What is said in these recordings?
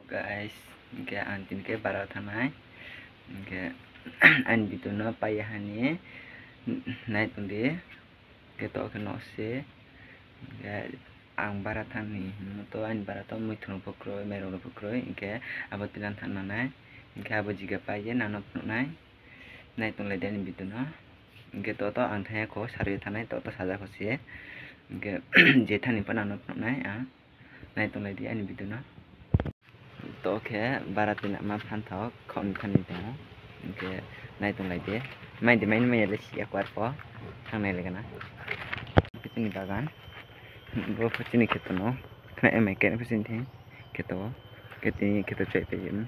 guys, ke antin ke bara thanai ke an bituno payahani nai tundi ke to ke nose ke ang bara thani to an bara to muithun pokroi merong pokroi ke abotilan thananai ke abo jiga paye nanot nai nai tunle den bituno ke to ang thaya ko sari thanai to saja khosie ke je thani pa nanot nai nai tunle di an bituno to ke baratin ma phanthok khon khani da ke nai tong lai de mai de mai mai le si akwar po thang nai legana pitini bagan bo pitini ketono khna emai ke pitini the keto ketini keto chai pe yim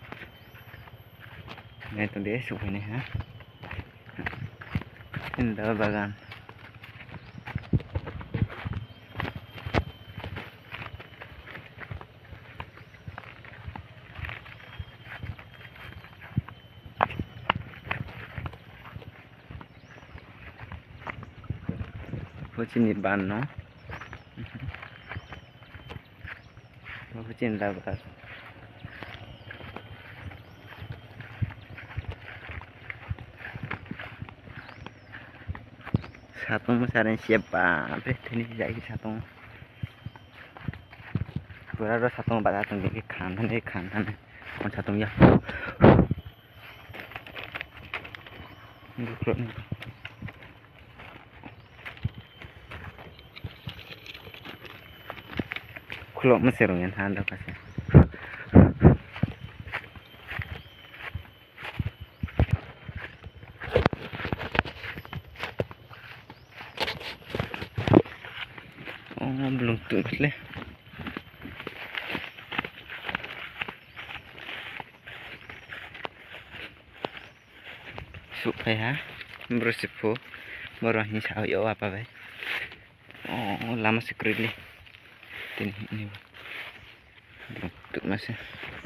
nai tong de su ne ha in da bagan Pucini ban no, pucini dapat. Satu mesaran siapa? Ini jadi satu. Berada satu batas tinggi kanan, on satu ya. Ini klub ni. Klub Mesir yang tanda kasih. Oh belum tulis leh. Supaya bersipu baru ini sao yo apa bay? Oh lama sekali leh. Ini untuk masih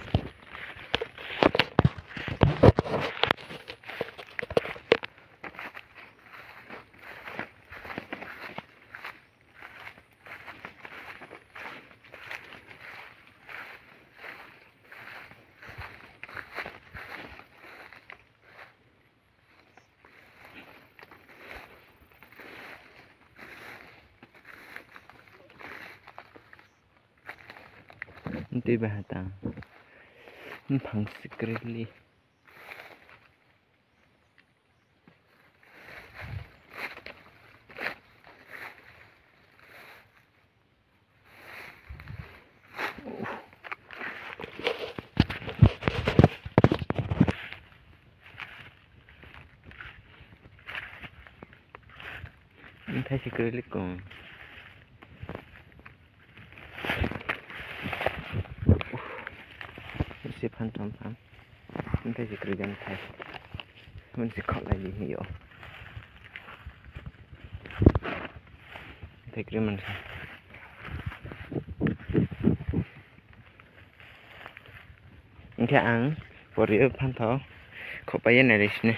nanti bahatang pang sekali entah sekali kong si phantom entah sekali kan thai mesti kau lagi ni yo sekali mana entah ang beri phantom kau payah nari sini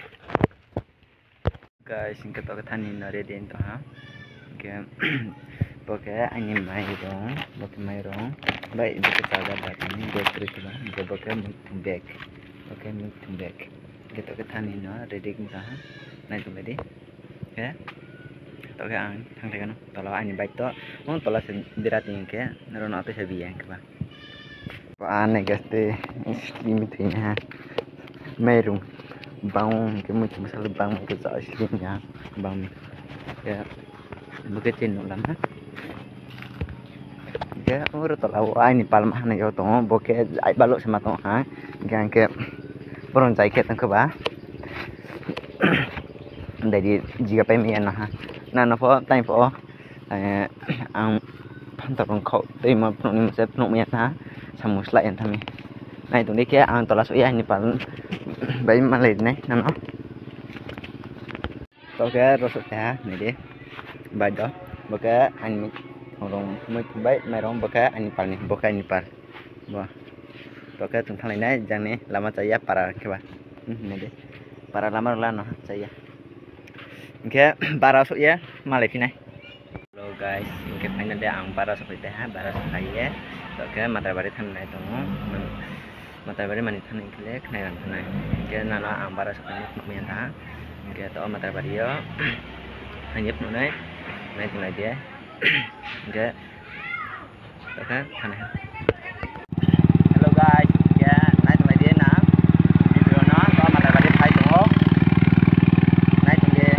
guys ingkat aku tani nari di itu ha ke pakai ani mai dong pakai mai dong baik itu saja datang dua terus lah dia pakai bag kita ke tani no ready kita ha naik tu ready ke to ke ang thang thang no tolo ani baik to mon tolo sendirat ni ke naron ate sabi yang ke ba ane gaste slim thi ha mai rung bang ke mu masal bang ke sa slim ya bang ya bukan cendol lama ke urut tahu ini palmah nih jauh tong boke ai balok sama tong ha gang ke peron cai ke tang ke ba dari jika pemian ha nah nopo time po ang pantarong kau tei ma pun se pun mian ha samus lai thami nai tu ni ke ang tolas ya ini pal bai malai nei nam no to ke rosok ha ni de bai do boke anh orang baik merong boka ani pal ni boka ani pal wah boka tung thang này jang ni lama saya para ke ba ni de para lama la no saya ke para so ya malai pinai hello guys, ini finally ang para sa pwede ha, para sa kaya. So kaya matarbari tan na itong matarbari manitan ng kilik na yan tanay. Kaya nana ang para sa kanya mayan ha. Kaya to matarbari yo. Hanyap no na itong na dia. Kaya to ka tanay. Hello guys, kaya na itong na dia na. Video na to matarbari thay tong na itong dia.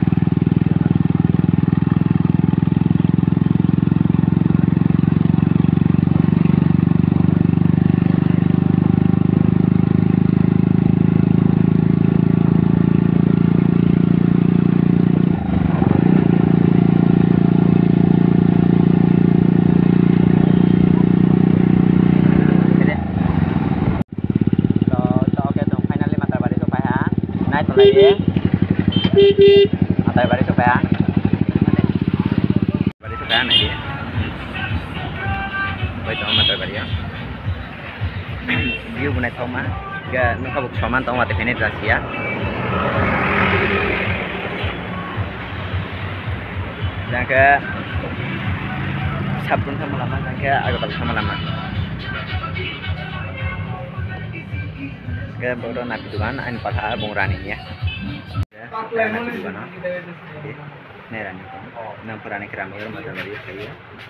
Lagi atau baris supaya naik dia baik tau mata baris ya view bunai tau mah ga nuka buk soman tau mati penetrasi ya jangka sabun sama lama jangka agak tak sama lama ke bodo nabi tuan an patha bongrani ya nabi tuan ne rani ko na purane krame ro mata bari kaya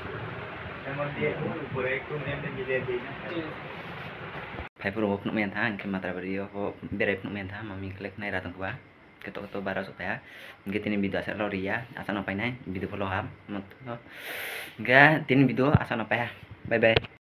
pai puro pun men tha ke mata bari ho bere pun men tha mami klek nai ratang kwa ketok ketok bara supaya nggih tini video asal loria asal napai nai video follow up ga tini video asal napai bye bye.